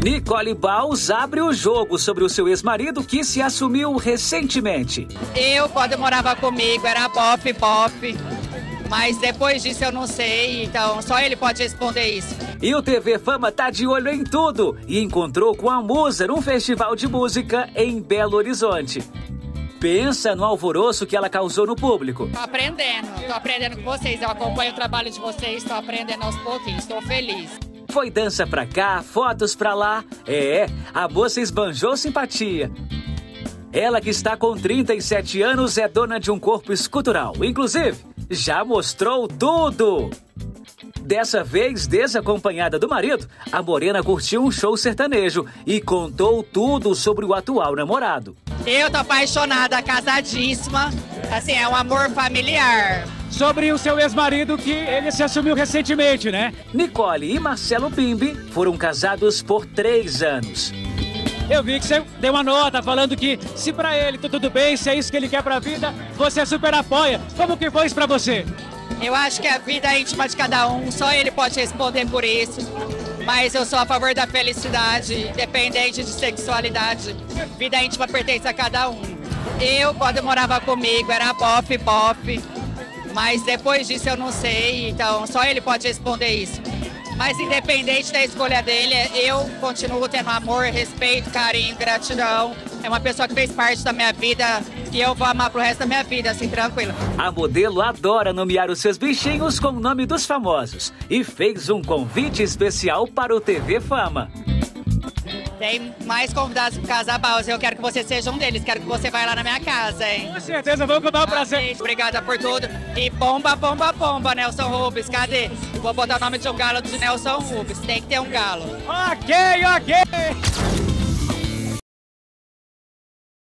Nicole Baus abre o jogo sobre o seu ex-marido que se assumiu recentemente. Quando morava comigo, era pop. Mas depois disso eu não sei, então só ele pode responder isso. E o TV Fama tá de olho em tudo e encontrou com a musa num festival de música em Belo Horizonte. Pensa no alvoroço que ela causou no público. Tô aprendendo com vocês, eu acompanho o trabalho de vocês, tô aprendendo aos pouquinhos, estou feliz. Foi dança pra cá, fotos pra lá. A moça esbanjou simpatia. Ela que está com 37 anos é dona de um corpo escultural. Inclusive, já mostrou tudo. Dessa vez, desacompanhada do marido, a morena curtiu um show sertanejo e contou tudo sobre o atual namorado. Eu tô apaixonada, casadíssima, assim, é um amor familiar. Sobre o seu ex-marido que ele se assumiu recentemente, né? Nicole e Marcelo Bimbi foram casados por 3 anos. Eu vi que você deu uma nota falando que se pra ele tá tudo bem, se é isso que ele quer pra vida, você super apoia. Como que foi isso pra você? Eu acho que a vida é íntima de cada um, só ele pode responder por isso. Mas eu sou a favor da felicidade, independente de sexualidade. Vida íntima pertence a cada um. Quando morava comigo, era pop. Mas depois disso eu não sei, então só ele pode responder isso. Mas independente da escolha dele, eu continuo tendo amor, respeito, carinho, gratidão. É uma pessoa que fez parte da minha vida e eu vou amar pro resto da minha vida, assim, tranquila. A modelo adora nomear os seus bichinhos com o nome dos famosos e fez um convite especial para o TV Fama. Tem mais convidados pro Casa Baus, eu quero que você seja um deles, quero que você vá lá na minha casa, hein? Com certeza, vamos contar um prazer. Obrigada por tudo. E bomba, Nelson Rubens, cadê? Vou botar o nome de um galo de Nelson Rubens, tem que ter um galo. Ok.